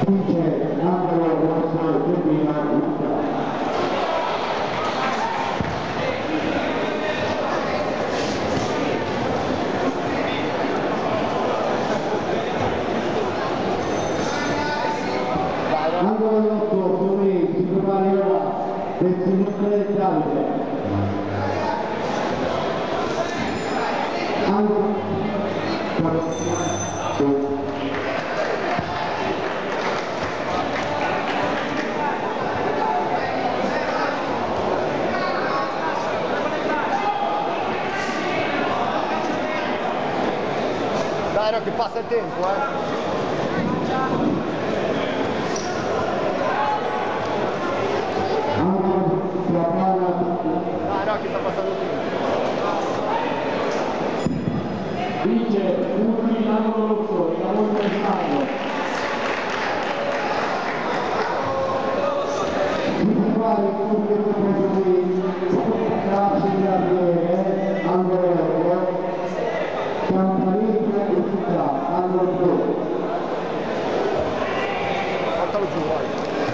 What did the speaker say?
vince l'angolo rosso Giubbina Luca. Angolo 8, Torri, si prepara ora del sinistra del Davide. Angolo Dai, che passa il tempo, Dai, che sta passando il tempo. Vince Urli l'angolo rosso, la volta del Stato. Si prepara il punto di grazie Gabriele, angolo 8, Campaniglia e Città, angolo 2. Portalo giù, vai.